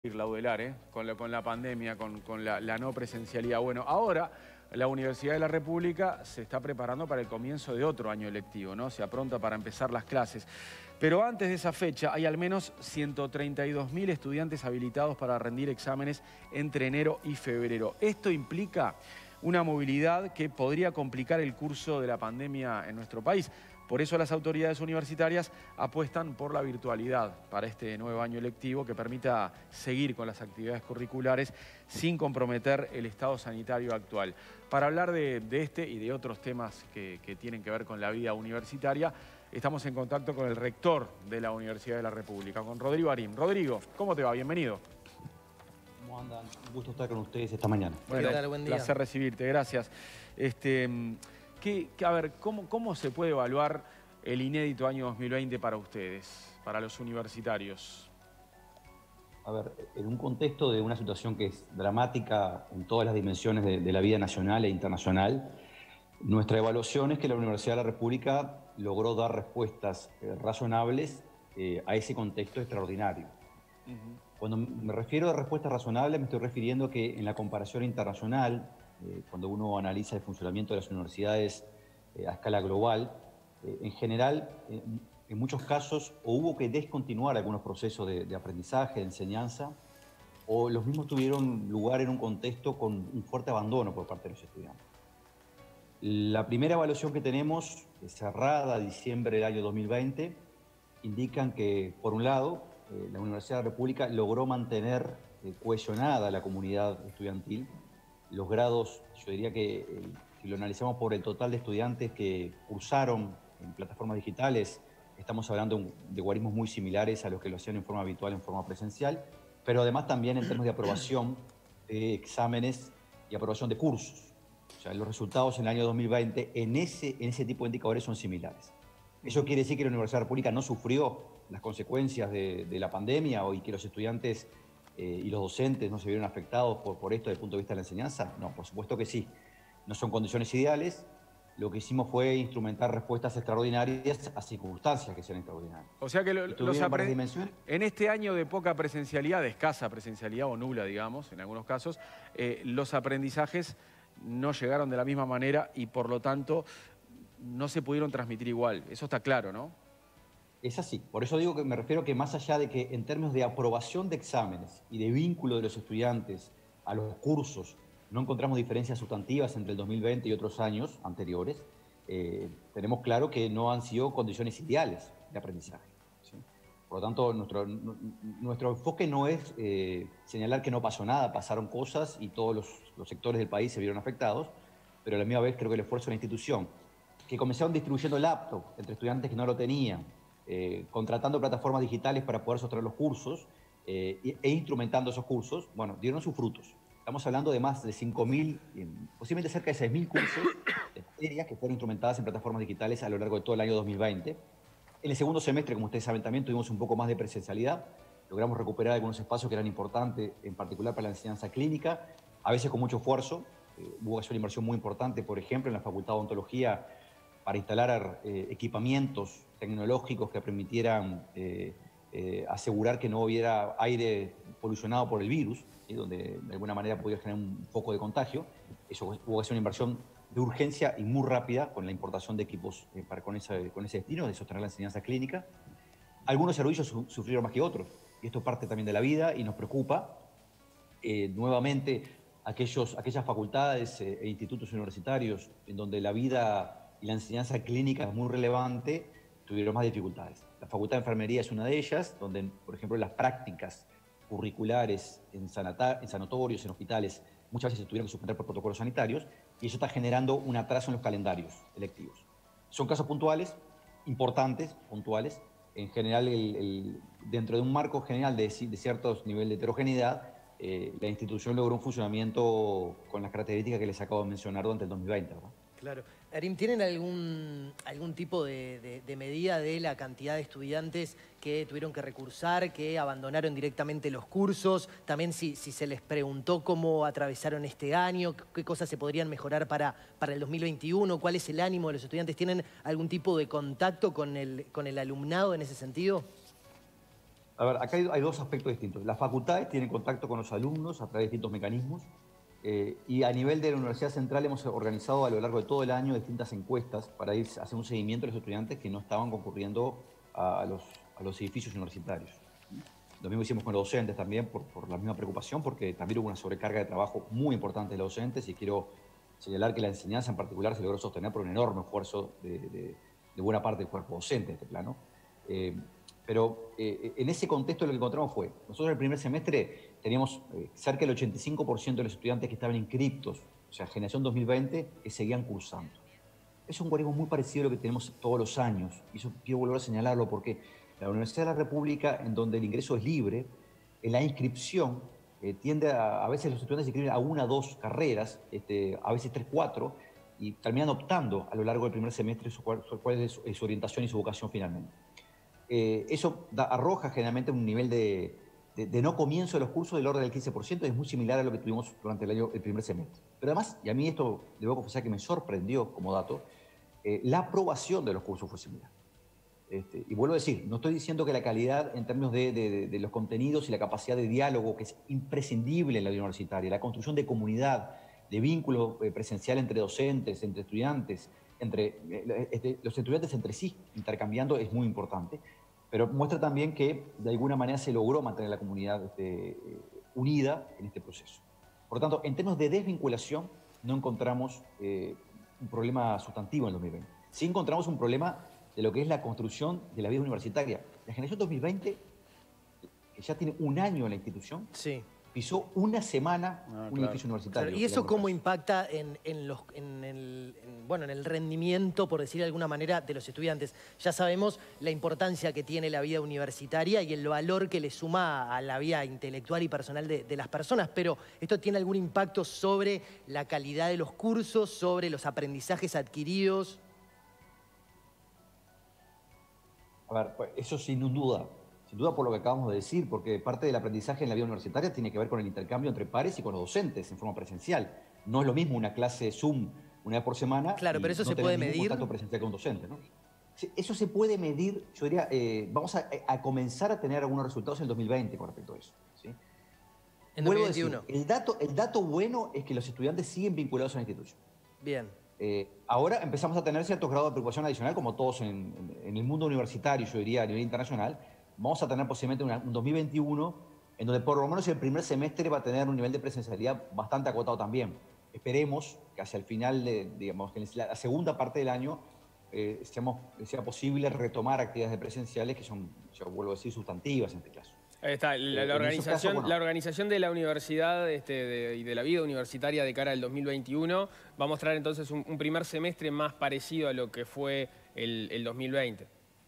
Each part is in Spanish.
Laudelar, con la pandemia, con la no presencialidad. Bueno, ahora la Universidad de la República se está preparando para el comienzo de otro año lectivo, ¿no? Se apronta para empezar las clases. Pero antes de esa fecha hay al menos 132.000 estudiantes habilitados para rendir exámenes entre enero y febrero. Esto implica una movilidad que podría complicar el curso de la pandemia en nuestro país. Por eso las autoridades universitarias apuestan por la virtualidad para este nuevo año lectivo que permita seguir con las actividades curriculares sin comprometer el estado sanitario actual. Para hablar de este y de otros temas que tienen que ver con la vida universitaria, estamos en contacto con el rector de la Universidad de la República, con Rodrigo Arim. Rodrigo, ¿cómo te va? Bienvenido. ¿Cómo andan? Un gusto estar con ustedes esta mañana. Bueno, ¿Qué tal? Buen día. Placer recibirte, gracias. A ver, ¿cómo se puede evaluar el inédito año 2020 para ustedes, para los universitarios? A ver, en un contexto de una situación que es dramática en todas las dimensiones de la vida nacional e internacional, nuestra evaluación es que la Universidad de la República logró dar respuestas razonables a ese contexto extraordinario. Cuando me refiero a respuestas razonables, me estoy refiriendo que en la comparación internacional, cuando uno analiza el funcionamiento de las universidades a escala global, en general, en muchos casos, o hubo que descontinuar algunos procesos de aprendizaje, de enseñanza, o los mismos tuvieron lugar en un contexto con un fuerte abandono por parte de los estudiantes. La primera evaluación que tenemos, cerrada a diciembre del año 2020, indican que, por un lado, la Universidad de la República logró mantener cohesionada la comunidad estudiantil. Los grados, yo diría que si lo analizamos por el total de estudiantes que cursaron en plataformas digitales, estamos hablando de guarismos muy similares a los que lo hacían en forma habitual, en forma presencial, pero además también en términos de aprobación de exámenes y aprobación de cursos. O sea, los resultados en el año 2020 en ese tipo de indicadores son similares. Eso quiere decir que la Universidad de la República no sufrió las consecuencias de la pandemia y que los estudiantes y los docentes no se vieron afectados por esto desde el punto de vista de la enseñanza. No, por supuesto que sí. No son condiciones ideales. Lo que hicimos fue instrumentar respuestas extraordinarias a circunstancias que sean extraordinarias. O sea que en este año de poca presencialidad, de escasa presencialidad o nula, digamos, en algunos casos, los aprendizajes no llegaron de la misma manera y por lo tanto no se pudieron transmitir igual. Eso está claro, ¿no? Es así. Por eso digo que me refiero que más allá de que en términos de aprobación de exámenes y de vínculo de los estudiantes a los cursos, no encontramos diferencias sustantivas entre el 2020 y otros años anteriores, tenemos claro que no han sido condiciones ideales de aprendizaje, ¿sí? Por lo tanto, nuestro enfoque no es señalar que no pasó nada, pasaron cosas y todos los sectores del país se vieron afectados, pero a la misma vez creo que el esfuerzo de la institución, que comenzaron distribuyendo laptop entre estudiantes que no lo tenían, contratando plataformas digitales para poder sostener los cursos e instrumentando esos cursos, bueno, dieron sus frutos. Estamos hablando de más de 5.000, posiblemente cerca de 6.000 cursos de materias que fueron instrumentadas en plataformas digitales a lo largo de todo el año 2020. En el segundo semestre, como ustedes saben también, tuvimos un poco más de presencialidad. Logramos recuperar algunos espacios que eran importantes, en particular para la enseñanza clínica, a veces con mucho esfuerzo. Hubo que hacer una inversión muy importante, por ejemplo, en la Facultad de Odontología, para instalar equipamientos tecnológicos que permitieran asegurar que no hubiera aire polucionado por el virus, ¿sí? Donde de alguna manera podía generar un foco de contagio. Eso hubo que hacer una inversión de urgencia y muy rápida con la importación de equipos con ese destino, de sostener la enseñanza clínica. Algunos servicios sufrieron más que otros, y esto es parte también de la vida y nos preocupa. Nuevamente, aquellas facultades e institutos universitarios en donde la vida y la enseñanza clínica es muy relevante, tuvieron más dificultades. La Facultad de Enfermería es una de ellas, donde, por ejemplo, las prácticas curriculares en sanatorios, en hospitales, muchas veces se tuvieron que suspender por protocolos sanitarios, y eso está generando un atraso en los calendarios electivos. Son casos puntuales, importantes, puntuales. En general, dentro de un marco general de ciertos niveles de heterogeneidad, la institución logró un funcionamiento con las características que les acabo de mencionar durante el 2020, ¿verdad? Claro. Arim, ¿tienen algún tipo de medida de la cantidad de estudiantes que tuvieron que recursar, que abandonaron directamente los cursos? También si se les preguntó cómo atravesaron este año, qué cosas se podrían mejorar para el 2021, cuál es el ánimo de los estudiantes. ¿Tienen algún tipo de contacto con el alumnado en ese sentido? A ver, acá hay dos aspectos distintos. Las facultades tienen contacto con los alumnos a través de distintos mecanismos y a nivel de la Universidad Central hemos organizado a lo largo de todo el año distintas encuestas para ir a hacer un seguimiento de los estudiantes que no estaban concurriendo a los edificios universitarios. Lo mismo hicimos con los docentes también por la misma preocupación, porque también hubo una sobrecarga de trabajo muy importante de los docentes y quiero señalar que la enseñanza en particular se logró sostener por un enorme esfuerzo de buena parte del cuerpo docente de este plano. Pero en ese contexto lo que encontramos fue, nosotros en el primer semestre teníamos cerca del 85% de los estudiantes que estaban inscriptos, o sea, generación 2020, que seguían cursando. Es un guarismo muy parecido a lo que tenemos todos los años, y eso quiero volver a señalarlo porque la Universidad de la República, en donde el ingreso es libre, en la inscripción tiende a veces los estudiantes se inscriben a una o dos carreras, a veces 3, 4, y terminan optando a lo largo del primer semestre cuál es su orientación y su vocación finalmente. Eso arroja generalmente un nivel de no comienzo de los cursos del orden del 15%, es muy similar a lo que tuvimos durante el primer semestre. Pero además, y a mí esto debo confesar que me sorprendió como dato, la aprobación de los cursos fue similar. Y vuelvo a decir, no estoy diciendo que la calidad en términos de los contenidos y la capacidad de diálogo, que es imprescindible en la vida universitaria, la construcción de comunidad, de vínculo presencial entre docentes, entre estudiantes, entre los estudiantes entre sí, intercambiando, es muy importante. Pero muestra también que de alguna manera se logró mantener la comunidad unida en este proceso. Por lo tanto, en términos de desvinculación, no encontramos un problema sustantivo en el 2020. Sí encontramos un problema de lo que es la construcción de la vida universitaria. La generación 2020, que ya tiene un año en la institución, sí, pisó una semana un edificio universitario. Claro. ¿Y eso cómo impacta en el rendimiento, por decir de alguna manera, de los estudiantes? Ya sabemos la importancia que tiene la vida universitaria y el valor que le suma a la vida intelectual y personal de las personas, pero ¿esto tiene algún impacto sobre la calidad de los cursos, sobre los aprendizajes adquiridos? A ver, pues eso sin duda por lo que acabamos de decir, porque parte del aprendizaje en la vida universitaria tiene que ver con el intercambio entre pares y con los docentes en forma presencial. No es lo mismo una clase Zoom una vez por semana. Claro, pero eso se puede medir. Contacto presencial con un docente, ¿no? Eso se puede medir, yo diría, vamos a comenzar a tener algunos resultados en el 2020 con respecto a eso. ¿Sí? En 2021. Decir, el dato bueno es que los estudiantes siguen vinculados a la institución. Bien. Ahora empezamos a tener ciertos grados de preocupación adicional, como todos en el mundo universitario, yo diría a nivel internacional. Vamos a tener posiblemente un 2021 en donde por lo menos el primer semestre va a tener un nivel de presencialidad bastante acotado también. Esperemos que hacia el final, digamos, que en la segunda parte del año sea posible retomar actividades presenciales que son, yo vuelvo a decir, sustantivas en este caso. Ahí está, la organización de la universidad y de la vida universitaria de cara al 2021 va a mostrar entonces un primer semestre más parecido a lo que fue el 2020.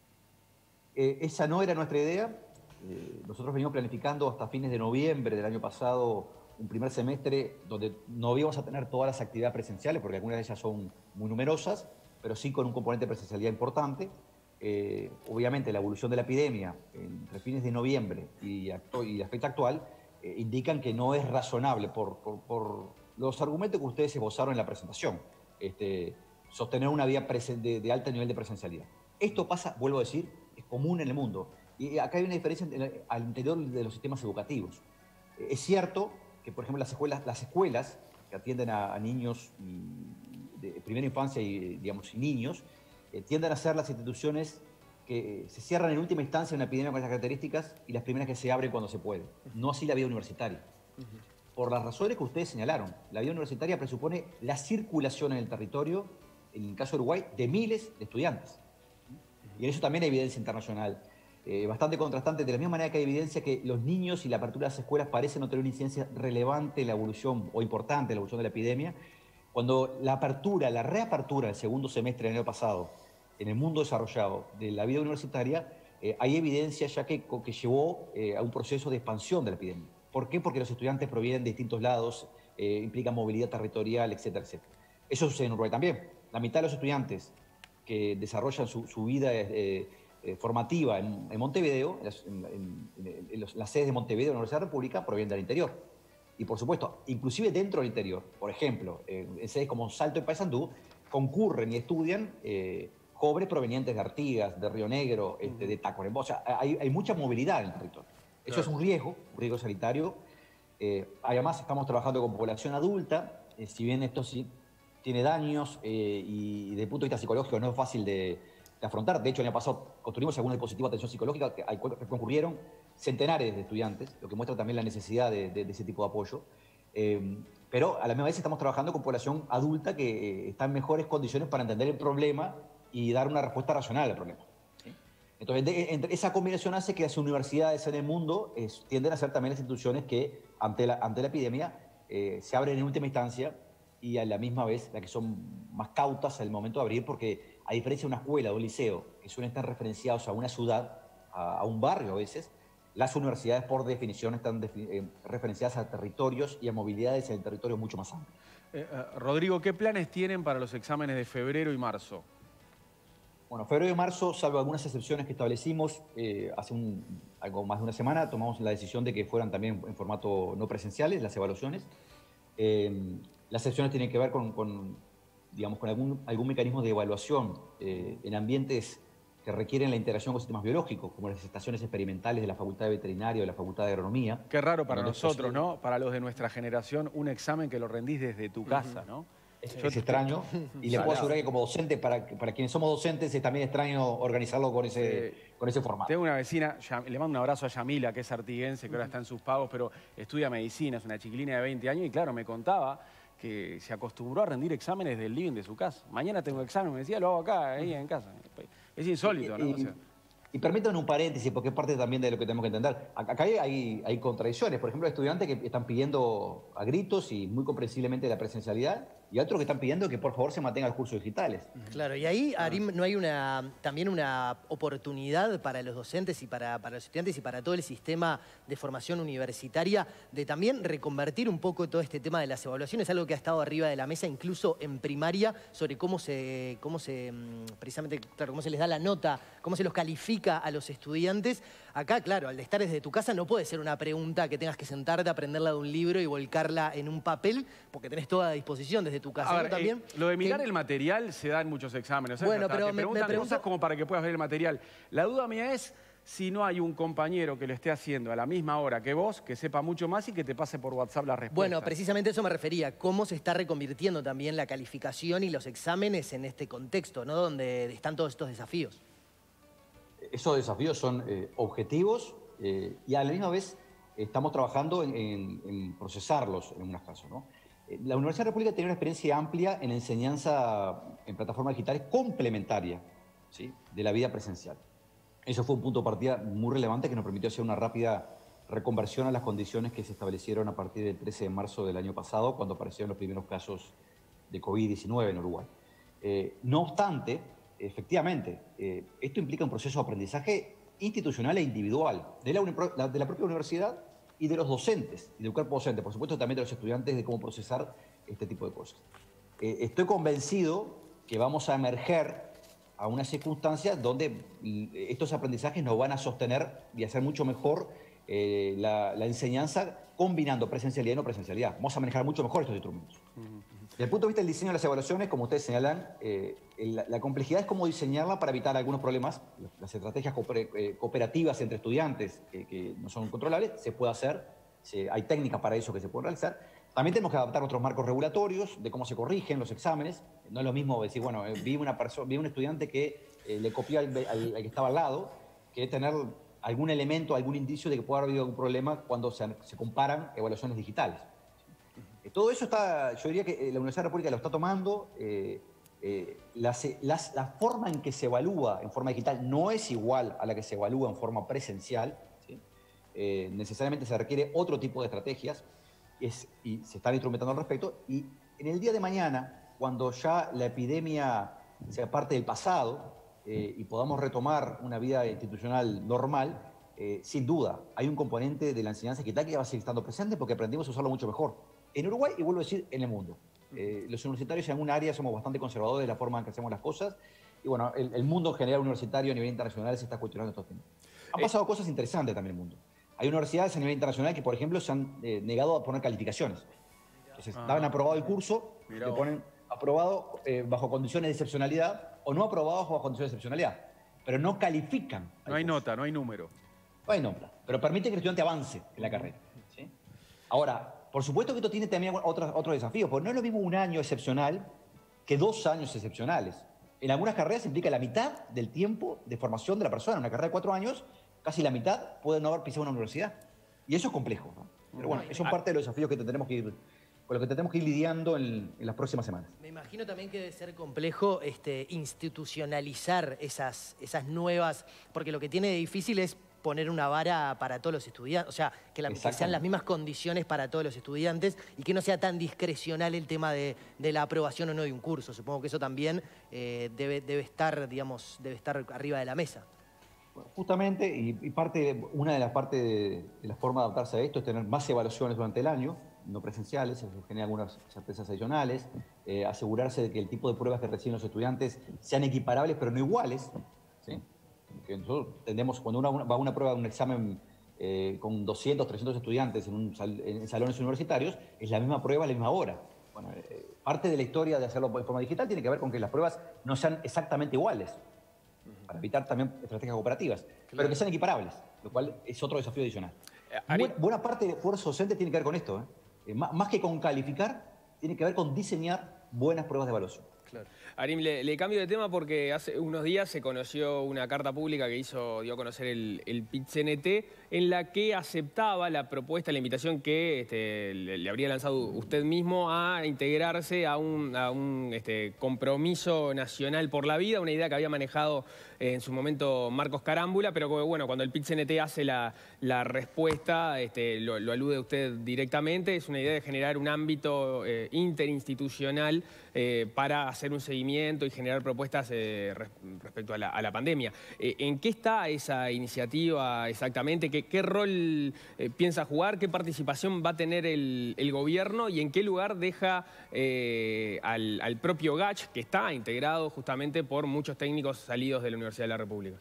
Esa no era nuestra idea. Nosotros venimos planificando hasta fines de noviembre del año pasado un primer semestre donde no íbamos a tener todas las actividades presenciales, porque algunas de ellas son muy numerosas, pero sí con un componente de presencialidad importante. Obviamente la evolución de la epidemia entre fines de noviembre y la fecha actual indican que no es razonable por los argumentos que ustedes esbozaron en la presentación, sostener una vida de alto nivel de presencialidad. Esto pasa, vuelvo a decir, es común en el mundo. Y acá hay una diferencia al interior de los sistemas educativos. Es cierto que, por ejemplo, las escuelas que atienden a niños de primera infancia y niños, tienden a ser las instituciones que se cierran en última instancia en una epidemia con esas características y las primeras que se abren cuando se puede. No así la vida universitaria. Por las razones que ustedes señalaron, la vida universitaria presupone la circulación en el territorio, en el caso de Uruguay, de miles de estudiantes. Y en eso también hay evidencia internacional bastante contrastante, de la misma manera que hay evidencia que los niños y la apertura de las escuelas parecen no tener una incidencia relevante en la evolución o importante en la evolución de la epidemia, cuando la reapertura del segundo semestre del año pasado en el mundo desarrollado de la vida universitaria, hay evidencia ya que llevó a un proceso de expansión de la epidemia. ¿Por qué? Porque los estudiantes provienen de distintos lados, implica movilidad territorial, etcétera, etcétera. Eso sucede en Uruguay también. La mitad de los estudiantes que desarrollan su vida formativa en Montevideo, en las sedes de Montevideo de la Universidad de la República, provienen del interior. Y por supuesto, inclusive dentro del interior, por ejemplo, en sedes como Salto y Paysandú, concurren y estudian cobre provenientes de Artigas, de Río Negro, de Tacuarembó. O sea, hay mucha movilidad en el territorio. Eso es un riesgo sanitario. Además, estamos trabajando con población adulta, si bien esto sí tiene daños y desde el punto de vista psicológico no es fácil de afrontar. De hecho, el año pasado construimos algún dispositivo de atención psicológica que concurrieron centenares de estudiantes, lo que muestra también la necesidad de ese tipo de apoyo. Pero a la misma vez estamos trabajando con población adulta que está en mejores condiciones para entender el problema y dar una respuesta racional al problema. ¿Sí? Entonces, entre esa combinación hace que las universidades en el mundo tienden a ser también las instituciones que, ante la epidemia, se abren en última instancia y a la misma vez las que son más cautas al momento de abrir, porque a diferencia de una escuela o un liceo, que suelen estar referenciados a una ciudad, a un barrio a veces, las universidades por definición están referenciadas a territorios y a movilidades en el territorio mucho más amplio. Rodrigo, ¿qué planes tienen para los exámenes de febrero y marzo? Bueno, febrero y marzo, salvo algunas excepciones que establecimos, hace algo más de una semana tomamos la decisión de que fueran también en formato no presenciales las evaluaciones. Las excepciones tienen que ver con algún mecanismo de evaluación en ambientes que requieren la integración con sistemas biológicos, como las estaciones experimentales de la Facultad de Veterinaria o de la Facultad de Agronomía. Qué raro para nosotros, ¿no? Para los de nuestra generación, un examen que lo rendís desde tu casa, ¿no? Es extraño, y le puedo asegurar que como docente, para quienes somos docentes, es también extraño organizarlo con ese formato. Tengo una vecina, le mando un abrazo a Yamila, que es artiguense, que ahora está en sus pagos, pero estudia medicina, es una chiquilina de 20 años, y claro, me contaba que se acostumbró a rendir exámenes del living de su casa. Mañana tengo examen, me decía, lo hago acá, ahí en casa. Es insólito, ¿no? Y permítanme un paréntesis, porque es parte también de lo que tenemos que entender. Acá hay contradicciones. Por ejemplo, hay estudiantes que están pidiendo a gritos y muy comprensiblemente la presencialidad, y otros que están pidiendo que por favor se mantengan los cursos digitales. Claro, y ahí, Arim, ¿no hay también una oportunidad para los docentes y para los estudiantes y para todo el sistema de formación universitaria de también reconvertir un poco todo este tema de las evaluaciones, algo que ha estado arriba de la mesa incluso en primaria, sobre cómo se les da la nota, cómo se los califica a los estudiantes? Acá, claro, al estar desde tu casa no puede ser una pregunta que tengas que sentarte, aprenderla de un libro y volcarla en un papel, porque tenés toda a disposición desde tu casa. A ver, ¿no? También, lo de mirar el material se da en muchos exámenes. ¿Sabes? Bueno, pero te preguntan cosas como para que puedas ver el material. La duda mía es si no hay un compañero que lo esté haciendo a la misma hora que vos, que sepa mucho más y que te pase por WhatsApp la respuesta. Bueno, precisamente eso me refería. ¿Cómo se está reconvirtiendo también la calificación y los exámenes en este contexto, ¿no? Donde están todos estos desafíos? Esos desafíos son objetivos y a la misma vez estamos trabajando en procesarlos en algunos casos, ¿no? La Universidad República tiene una experiencia amplia en enseñanza en plataformas digitales complementaria, ¿sí?, de la vida presencial. Eso fue un punto de partida muy relevante que nos permitió hacer una rápida reconversión a las condiciones que se establecieron a partir del 13 de marzo del año pasado, cuando aparecieron los primeros casos de COVID-19 en Uruguay. No obstante, efectivamente, esto implica un proceso de aprendizaje institucional e individual de la propia universidad y de los docentes, y del cuerpo docente, por supuesto también de los estudiantes, de cómo procesar este tipo de cosas. Estoy convencido que vamos a emerger a una circunstancia donde estos aprendizajes nos van a sostener y hacer mucho mejor la enseñanza combinando presencialidad y no presencialidad. Vamos a manejar mucho mejor estos instrumentos. Desde el punto de vista del diseño de las evaluaciones, como ustedes señalan, la complejidad es cómo diseñarla para evitar algunos problemas. Las estrategias cooperativas entre estudiantes que no son controlables, se puede hacer, hay técnicas para eso que se pueden realizar. También tenemos que adaptar otros marcos regulatorios de cómo se corrigen los exámenes. No es lo mismo decir, bueno, vi un estudiante que le copió al que estaba al lado, que tener algún elemento, algún indicio de que pueda haber habido algún problema cuando se comparan evaluaciones digitales. Todo eso está, yo diría que la Universidad República lo está tomando. La forma en que se evalúa en forma digital no es igual a la que se evalúa en forma presencial, ¿sí? Necesariamente se requiere otro tipo de estrategias y se están instrumentando al respecto. Y en el día de mañana, cuando ya la epidemia sea parte del pasado y podamos retomar una vida institucional normal, sin duda hay un componente de la enseñanza digital que va a seguir estando presente porque aprendimos a usarlo mucho mejor. En Uruguay, y vuelvo a decir, en el mundo. Los universitarios en alguna área somos bastante conservadores de la forma en que hacemos las cosas. Y bueno, el mundo en general universitario a nivel internacional se está cuestionando estos temas. Han pasado cosas interesantes también en el mundo. Hay universidades a nivel internacional que, por ejemplo, se han negado a poner calificaciones. Entonces, daban aprobado el curso, le ponen aprobado bajo condiciones de excepcionalidad, o no aprobados bajo condiciones de excepcionalidad, pero no califican. No hay nota, no hay número. No hay nota, pero permite que el estudiante avance en la carrera. ¿Sí? Ahora, por supuesto que esto tiene también otros desafíos, porque no es lo mismo un año excepcional que 2 años excepcionales. En algunas carreras implica la mitad del tiempo de formación de la persona. En una carrera de 4 años, casi la mitad puede no haber pisado una universidad. Y eso es complejo, ¿no? Pero bueno, eso es parte de los desafíos que tenemos que ir, con los que tenemos que ir lidiando en las próximas semanas. Me imagino también que debe ser complejo institucionalizar esas nuevas, porque lo que tiene de difícil es poner una vara para todos los estudiantes, o sea, que sean las mismas condiciones para todos los estudiantes y que no sea tan discrecional el tema de la aprobación o no de un curso. Supongo que eso también debe estar, digamos, arriba de la mesa. Bueno, justamente, una de las partes de la forma de adaptarse a esto es tener más evaluaciones durante el año, no presenciales, eso genera algunas certezas adicionales, asegurarse de que el tipo de pruebas que reciben los estudiantes sean equiparables pero no iguales, ¿sí? Que nosotros tendemos, cuando uno va a una prueba, un examen con 200, 300 estudiantes en salones universitarios, es la misma prueba a la misma hora. Bueno, parte de la historia de hacerlo de forma digital tiene que ver con que las pruebas no sean exactamente iguales, para evitar también estrategias cooperativas, pero que sean equiparables, lo cual es otro desafío adicional. Buena parte del esfuerzo docente tiene que ver con esto, más que con calificar, tiene que ver con diseñar buenas pruebas de evaluación. Claro. Arim, le cambio de tema porque hace unos días se conoció una carta pública que dio a conocer el PIT-CNT, en la que aceptaba la propuesta, la invitación que le habría lanzado usted mismo a integrarse a un compromiso nacional por la vida, una idea que había manejado en su momento Marcos Carámbula, pero bueno, cuando el PIT-CNT hace la respuesta, lo alude usted directamente, es una idea de generar un ámbito interinstitucional para hacer un seguimiento y generar propuestas respecto a la pandemia. ¿En qué está esa iniciativa exactamente? ¿Qué rol piensa jugar? ¿Qué participación va a tener el gobierno? ¿Y en qué lugar deja al propio GACH, que está integrado justamente por muchos técnicos salidos de la Universidad de la República?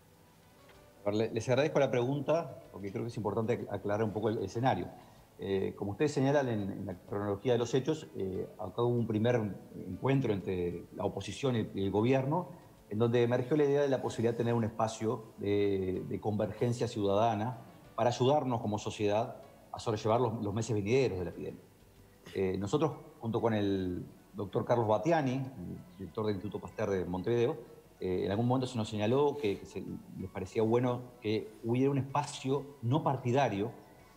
Les agradezco la pregunta, porque creo que es importante aclarar un poco el escenario. Como ustedes señalan en la cronología de los hechos, acá hubo un primer encuentro entre la oposición y el gobierno, en donde emergió la idea de la posibilidad de tener un espacio de convergencia ciudadana para ayudarnos como sociedad a sobrellevar los meses venideros de la epidemia. Nosotros, junto con el doctor Carlos Battiani, director del Instituto Pasteur de Montevideo, en algún momento se nos señaló que les parecía bueno que hubiera un espacio no partidario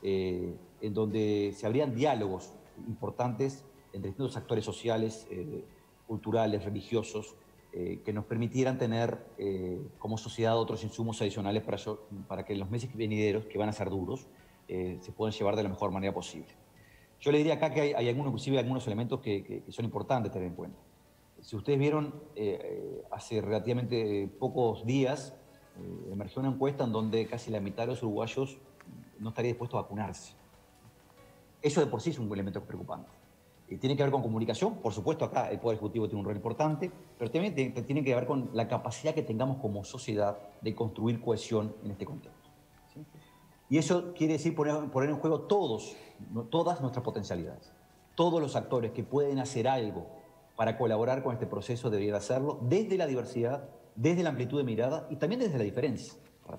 en donde se abrían diálogos importantes entre distintos actores sociales, culturales, religiosos, que nos permitieran tener como sociedad otros insumos adicionales para que en los meses venideros, que van a ser duros, se puedan llevar de la mejor manera posible. Yo le diría acá que hay inclusive algunos elementos que son importantes tener en cuenta. Si ustedes vieron, hace relativamente pocos días emergió una encuesta en donde casi la mitad de los uruguayos no estaría dispuesto a vacunarse. Eso de por sí es un elemento preocupante. Tiene que ver con comunicación, por supuesto acá el Poder Ejecutivo tiene un rol importante, pero también tiene que ver con la capacidad que tengamos como sociedad de construir cohesión en este contexto, ¿sí? Y eso quiere decir poner en juego todas nuestras potencialidades. Todos los actores que pueden hacer algo para colaborar con este proceso deberían hacerlo desde la diversidad, desde la amplitud de mirada y también desde la diferencia.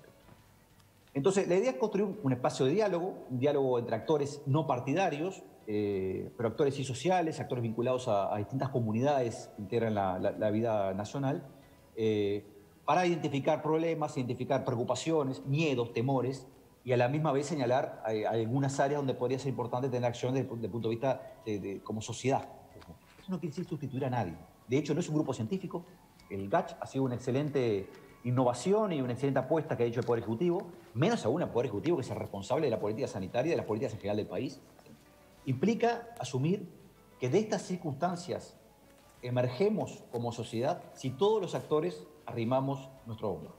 Entonces, la idea es construir un espacio de diálogo, un diálogo entre actores no partidarios, pero actores sí sociales, actores vinculados a distintas comunidades que integran la vida nacional, para identificar problemas, identificar preocupaciones, miedos, temores, y a la misma vez señalar algunas áreas donde podría ser importante tener acción desde el punto de vista como sociedad. Eso no quiere decir sustituir a nadie. De hecho, no es un grupo científico. El GACH ha sido una excelente innovación y una excelente apuesta que ha hecho el Poder Ejecutivo, menos aún el Poder Ejecutivo, que es el responsable de la política sanitaria y de las políticas en general del país. Implica asumir que de estas circunstancias emergemos como sociedad si todos los actores arrimamos nuestro hombro.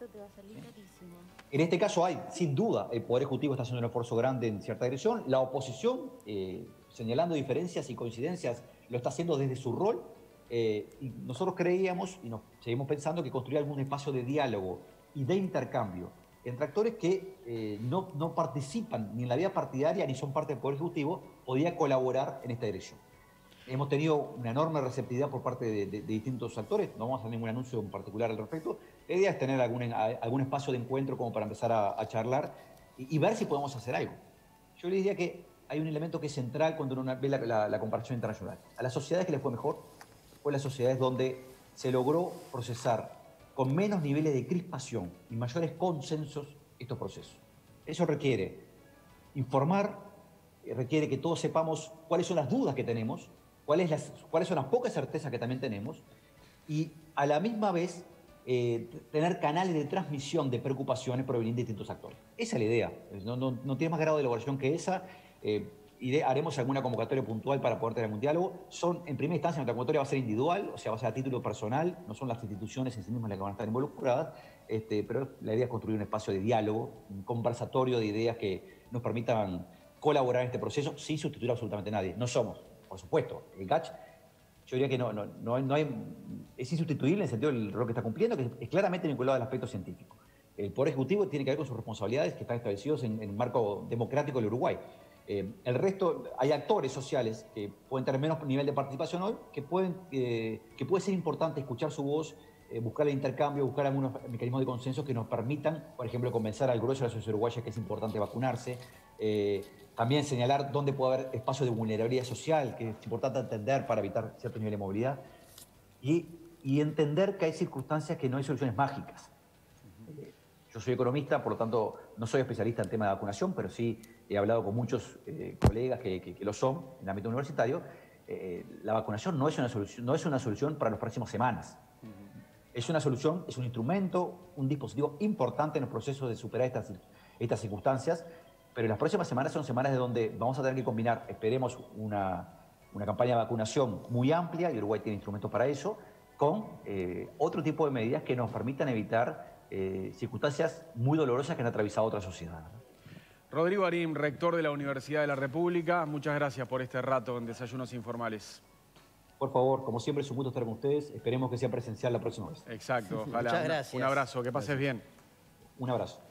En este caso hay, sin duda, el Poder Ejecutivo está haciendo un esfuerzo grande en cierta dirección, la oposición, señalando diferencias y coincidencias, lo está haciendo desde su rol, y nosotros creíamos y nos seguimos pensando que construir algún espacio de diálogo y de intercambio entre actores que no participan ni en la vida partidaria ni son parte del Poder Ejecutivo podía colaborar en esta dirección. Hemos tenido una enorme receptividad por parte de distintos actores. No vamos a hacer ningún anuncio en particular al respecto. La idea es tener algún espacio de encuentro como para empezar a charlar y ver si podemos hacer algo. Yo les diría que hay un elemento que es central cuando uno ve la comparación internacional. A las sociedades que les fue mejor fue las sociedades donde se logró procesar con menos niveles de crispación y mayores consensos estos procesos. Eso requiere informar, requiere que todos sepamos cuáles son las dudas que tenemos, cuáles son las pocas certezas que también tenemos, y a la misma vez tener canales de transmisión de preocupaciones provenientes de distintos actores. Esa es la idea. No tiene más grado de elaboración que esa. Haremos alguna convocatoria puntual para poder tener un diálogo. En primera instancia, nuestra convocatoria va a ser individual, o sea, va a ser a título personal, no son las instituciones en sí mismas las que van a estar involucradas, pero la idea es construir un espacio de diálogo, un conversatorio de ideas que nos permitan colaborar en este proceso sin sustituir absolutamente a nadie. No somos, por supuesto, el GACH, yo diría que es insustituible en el sentido del rol que está cumpliendo, que es claramente vinculado al aspecto científico. El Poder Ejecutivo tiene que ver con sus responsabilidades que están establecidos en el marco democrático del Uruguay. El resto, hay actores sociales que pueden tener menos nivel de participación hoy, que puede ser importante escuchar su voz, buscar el intercambio, buscar algunos mecanismos de consenso que nos permitan, por ejemplo, convencer al grueso de la sociedad uruguaya que es importante vacunarse. También señalar dónde puede haber espacios de vulnerabilidad social, que es importante entender para evitar cierto nivel de movilidad. Y entender que hay circunstancias que no hay soluciones mágicas. Yo soy economista, por lo tanto no soy especialista en tema de vacunación, pero sí he hablado con muchos colegas que lo son en el ámbito universitario. La vacunación no es una solución para las próximas semanas. Es una solución, es un instrumento, un dispositivo importante en los procesos de superar estas circunstancias, pero las próximas semanas son semanas de donde vamos a tener que combinar, esperemos, una campaña de vacunación muy amplia, y Uruguay tiene instrumentos para eso, con otro tipo de medidas que nos permitan evitar circunstancias muy dolorosas que han atravesado otra sociedad. Rodrigo Arim, rector de la Universidad de la República, muchas gracias por este rato en Desayunos Informales. Por favor, como siempre, es un gusto estar con ustedes. Esperemos que sea presencial la próxima vez. Exacto, ojalá. Muchas gracias. Un abrazo, que pases bien. Un abrazo.